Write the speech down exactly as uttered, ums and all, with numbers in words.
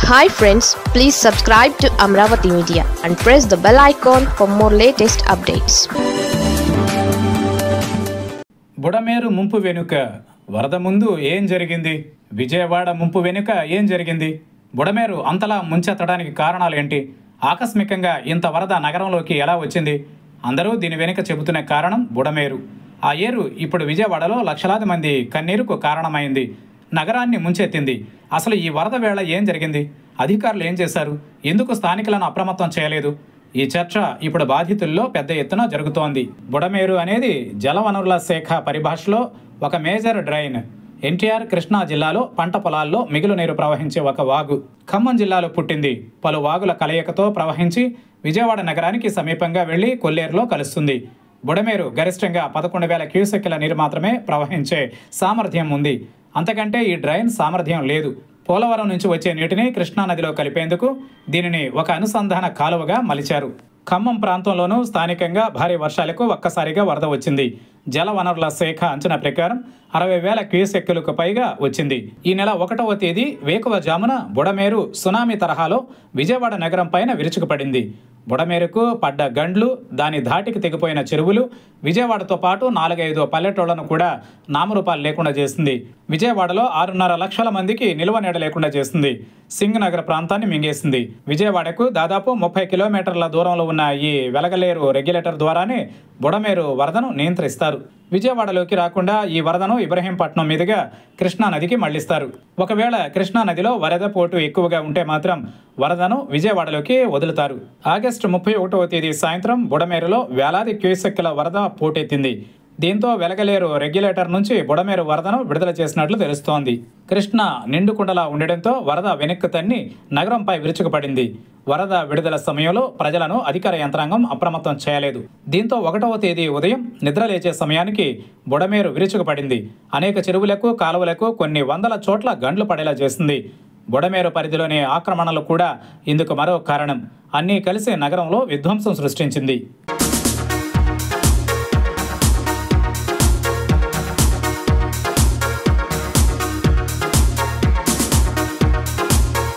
Hi friends, please subscribe to Amravati Media and press the bell icon for more latest updates. Budameru ముంపు వెనుక వరద ముందు ఏం జరిగింది? విజయవాడ ముంపు వెనుక ఏం జరిగింది? బుడమేరు అంతలా ముంచెత్తడానికి కారణాలు ఏంటి? ఆకస్మికంగా ఇంత వరద నగరంలోకి ఎలా వచ్చింది? అందరూ దీని వెనుక చెబుతున్న కారణం బుడమేరు. ఆ ఏరు ఇప్పుడు విజయవాడలో లక్షలాది మంది కన్నీరుకు కారణమైంది. నగరాన్ని ముంచెత్తింది. అసలు ఈ వరద వేళ ఏం జరిగింది? అధికారులు ఏం చేశారు? ఎందుకు స్థానికులను అప్రమత్తం చేయలేదు? ఈ చర్చ ఇప్పుడు బాధితుల్లో పెద్ద ఎత్తున జరుగుతోంది. బుడమేరు అనేది జలవనరుల శాఖ పరిభాషలో ఒక మేజర్ డ్రైన్. ఎన్టీఆర్ కృష్ణా జిల్లాలో పంట పొలాల్లో మిగులు నీరు ప్రవహించే ఒక వాగు. ఖమ్మం జిల్లాలో పుట్టింది. పలు వాగుల కలయికతో ప్రవహించి విజయవాడ నగరానికి సమీపంగా వెళ్లి కొల్లేరులో కలుస్తుంది. బుడమేరు గరిష్టంగా పదకొండు వేల క్యూసెక్కుల నీరు మాత్రమే ప్రవహించే సామర్థ్యం ఉంది. అంతకంటే ఈ డ్రైన్ సామర్థ్యం లేదు. పోలవరం నుంచి వచ్చే నీటిని కృష్ణానదిలో కలిపేందుకు దీనిని ఒక అనుసంధాన కాలువగా మలిచారు. ఖమ్మం ప్రాంతంలోనూ స్థానికంగా భారీ వర్షాలకు ఒక్కసారిగా వరద వచ్చింది. జలవనరుల శాఖ అంచనా ప్రకారం అరవై వేల క్యూసెక్కులకు పైగా వచ్చింది. ఈ నెల ఒకటవ తేదీ వేకువజామున బుడమేరు సునామీ తరహాలో విజయవాడ నగరం పైన విరుచుకుపడింది. బుడమేరుకు పడ్డ గండ్లు, దాని ధాటికి తెగిపోయిన చెరువులు విజయవాడతో పాటు నాలుగైదు పల్లెటూళ్లను కూడా నామరూపాలు లేకుండా చేసింది. విజయవాడలో ఆరున్నర లక్షల మందికి నిల్వ నీడ లేకుండా చేసింది. సింగ్ నగర్ ప్రాంతాన్ని మింగేసింది. విజయవాడకు దాదాపు ముప్పై కిలోమీటర్ల దూరంలో ఉన్న ఈ వెలగలేరు రెగ్యులేటర్ ద్వారానే బుడమేరు వరదను నియంత్రిస్తారు. విజయవాడలోకి రాకుండా ఈ వరదను ఇబ్రహీంపట్నం మీదుగా కృష్ణానదికి మళ్లిస్తారు. ఒకవేళ కృష్ణానదిలో వరద పోటు ఎక్కువగా ఉంటే మాత్రం వరదను విజయవాడలోకి వదులుతారు. ఆగస్టు ముప్పై ఒకటవ తేదీ సాయంత్రం బుడమేరులో వేలాది క్యూసెక్కుల వరద పోటెత్తింది. దీంతో వెలగలేరు రెగ్యులేటర్ నుంచి బుడమేరు వరదను విడుదల చేసినట్లు తెలుస్తోంది. కృష్ణ నిండుకుండలా ఉండడంతో వరద వెనక్కు తన్ని నగరంపై విరుచుకుపడింది. వరద విడుదల సమయంలో ప్రజలను అధికార యంత్రాంగం అప్రమత్తం చేయలేదు. దీంతో ఒకటవ తేదీ ఉదయం నిద్రలేచే సమయానికి బుడమేరు విరుచుకుపడింది. అనేక చెరువులకు, కాలువలకు కొన్ని వందల చోట్ల గండ్లు పడేలా చేసింది. బుడమేరు పరిధిలోని ఆక్రమణలు కూడా ఇందుకు మరో కారణం. అన్నీ కలిసి నగరంలో విధ్వంసం సృష్టించింది.